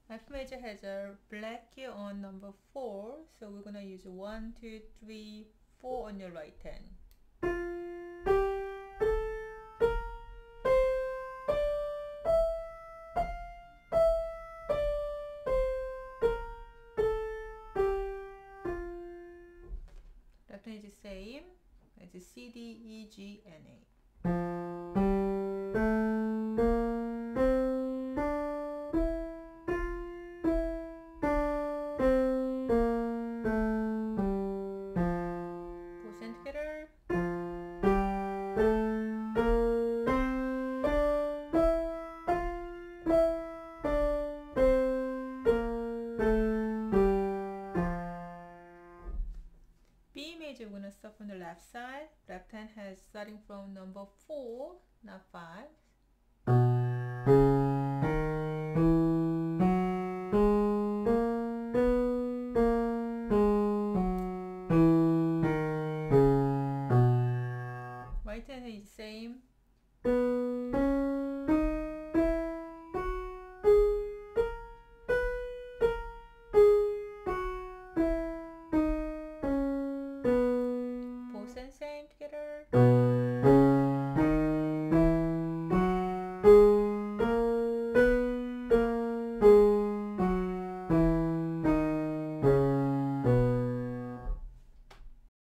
F major has a black key on number 4, so we're gonna use 1, 2, 3, 4 on your right hand. Left hand is the same. It's C, D, E, G, and A. Both hands together. B major, we're gonna start from the left side. Left hand has starting from number 4, not 5. Right hand is the same.